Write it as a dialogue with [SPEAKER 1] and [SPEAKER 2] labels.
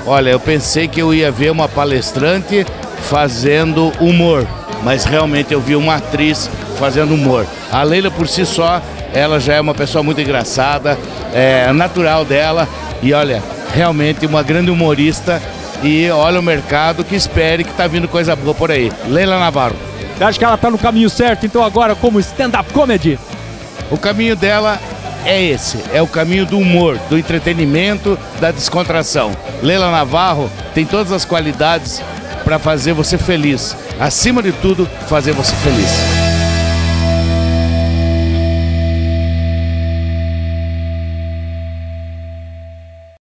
[SPEAKER 1] Olha, eu pensei que eu ia ver uma palestrante fazendo humor, mas realmente eu vi uma atriz fazendo humor. A Leila, por si só, ela já é uma pessoa muito engraçada, é natural dela e olha, realmente uma grande humorista. E olha o mercado que espere que tá vindo coisa boa por aí. Leila Navarro.
[SPEAKER 2] Você acha que ela tá no caminho certo, então, agora como stand-up comedy?
[SPEAKER 1] O caminho dela é esse, é o caminho do humor, do entretenimento, da descontração. Leila Navarro tem todas as qualidades para fazer você feliz. Acima de tudo, fazer você feliz.